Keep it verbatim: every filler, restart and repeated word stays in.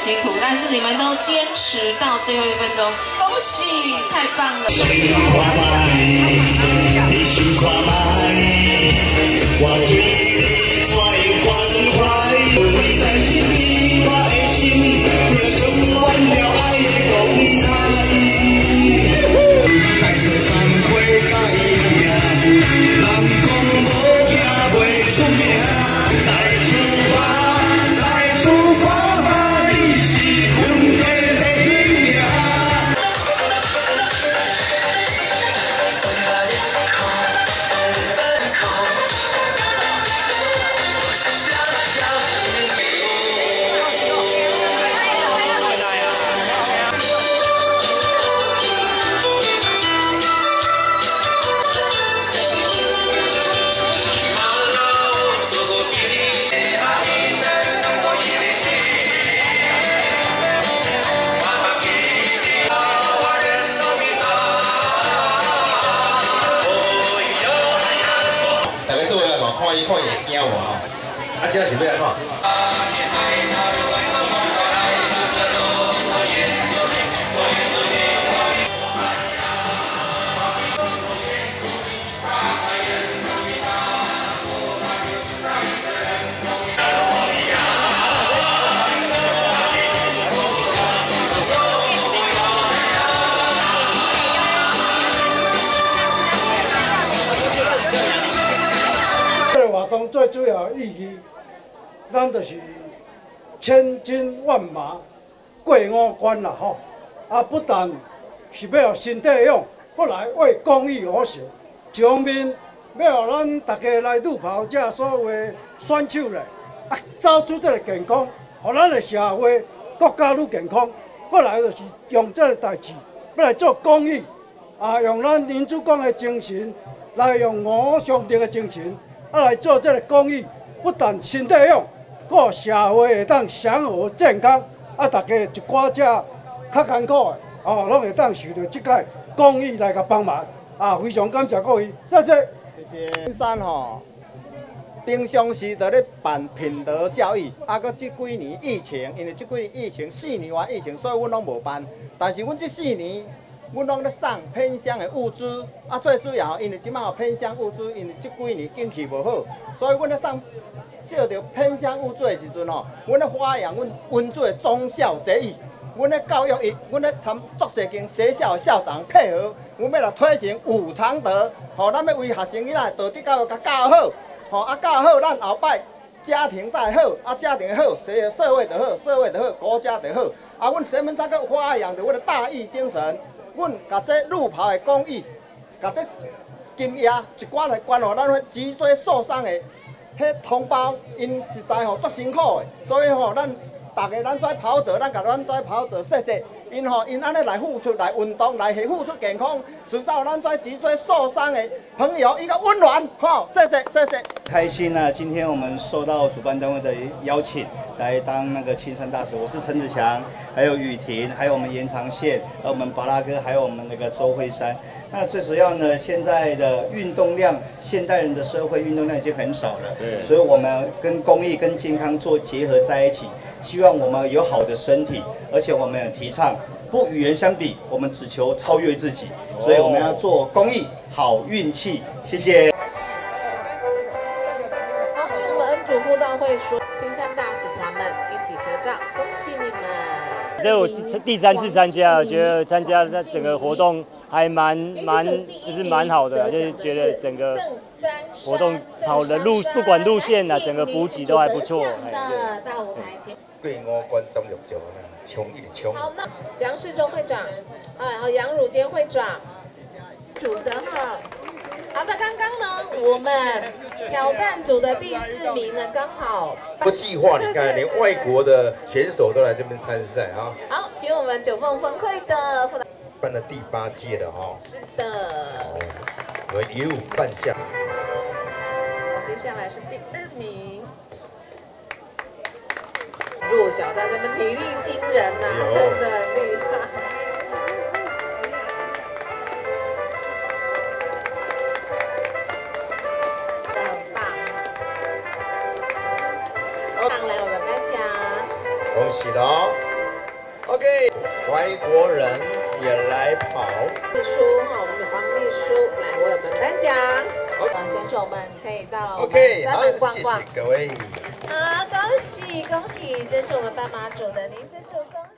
辛苦，但是你们都坚持到最后一分钟，恭喜，太棒了！辛苦快慢，你辛苦快慢，我对你最关怀，会在心里，我的心，就充满了爱的光彩。带着光辉改命，人讲无惊袂出名，再出发。 看伊看伊会惊我啊！啊，这是要安怎？ 活动最主要意义，咱就是千军万马过五关啦吼！啊，不但是要身体勇，搁来为公益而行。一方面要让咱大家来路跑这所有的选手咧，啊，走出这个健康，互咱的社会国家愈健康。搁来就是用这个代志要来做公益，啊，用咱民主党的精神，来用五兄弟的精神。 啊，来做这个公益，不但身体勇，个社会会当祥和健康。啊，大家一寡只较艰苦的，哦，拢会当受到这个公益来甲帮忙。啊，非常感谢各位，谢谢。 谢谢。金山吼，平常时在咧办品德教育，啊，搁这几年疫情，因为这几年疫情四年完疫情，所以阮拢无办。但是阮这四年。 阮拢咧送偏乡的物资，啊，最主要因为即摆有偏乡物资，因为即几年景气无好，所以阮咧送借着偏乡物资的时阵吼，阮咧发扬阮温水忠孝节义，阮咧教育伊，阮咧参足侪间学校的校长配合，阮要来推行五常德，吼，咱要为学生囡仔道德教育甲教好，吼，啊教好，咱后摆家庭再好，啊家庭好，社社会就好，社会就好，国家就好，啊，阮身份证个发扬着阮的大义精神。 阮甲这路跑的公益，甲这金额一寡来捐互咱脊椎受伤的迄同胞，因实在吼足辛苦的，所以吼咱大家咱做跑者，咱甲咱做跑者，谢谢因吼因安尼来付出来运动来付出健康，实在咱做脊椎受伤的朋友一个温暖，吼，谢谢谢谢。 开心啊！今天我们受到主办单位的邀请。 来当那个青山大使，我是陈子强，还有雨婷，还有我们延长线，还有我们巴拉哥，还有我们那个周慧山。那最主要呢，现在的运动量，现代人的社会运动量已经很少了，对，所以我们跟公益跟健康做结合在一起，希望我们有好的身体，而且我们也提倡不与人相比，我们只求超越自己，所以我们要做公益，好运气，谢谢。 好，请我们恩主布道会说。 青山大使团们一起合照，恭喜你们！ 这我第三次参加，我觉得参加这整个活动还蛮蛮就是蛮好的，就是觉得整个活动跑的路，不管路线啊，整个补给都还不错。 的到舞台前， 过五关斩六将啊，冲一直冲。 好，那杨世忠会长，哎，好，杨汝坚会长，主的哈。好的，刚刚呢，我们挑战组的第四名呢，刚好不计划，你看，连外国的选手都来这边参赛啊。 好，请我们九凤分会的副办了第八届的哈。 是的。 哦，我一路办下。 那接下来是第二名，弱小但咱们体力惊人呐、啊，真的很厉害。 恭喜了！ OK， 外国人也来跑。 秘书哈，我们帮秘书来为我们颁奖。好，选手们可以到 OK， 好，谢咱们逛逛。 谢各位。 好，恭喜恭喜，这是我们斑马组的林子组，恭喜。